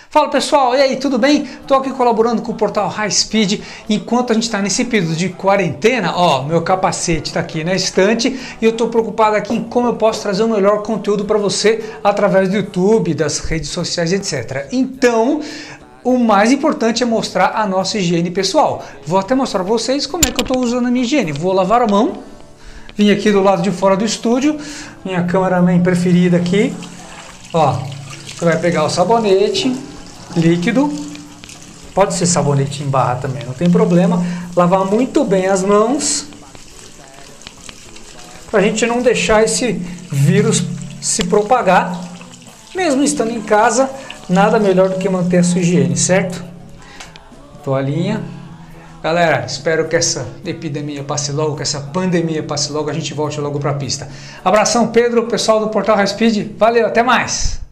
Fala pessoal, e aí, tudo bem? Estou aqui colaborando com o portal High Speed. Enquanto a gente está nesse período de quarentena, ó, meu capacete está aqui na estante e eu estou preocupado aqui em como eu posso trazer o melhor conteúdo para você através do YouTube, das redes sociais, etc. Então, o mais importante é mostrar a nossa higiene pessoal. Vou até mostrar para vocês como é que eu estou usando a minha higiene. Vou lavar a mão, vim aqui do lado de fora do estúdio, minha cameraman preferida aqui, ó, você vai pegar o sabonete líquido, pode ser sabonete em barra também, não tem problema, lavar muito bem as mãos, para a gente não deixar esse vírus se propagar, mesmo estando em casa, nada melhor do que manter a sua higiene, certo? Toalhinha. Galera, espero que essa epidemia passe logo, que essa pandemia passe logo, a gente volte logo para a pista. Abração, Pedro, pessoal do Portal High Speed, valeu, até mais!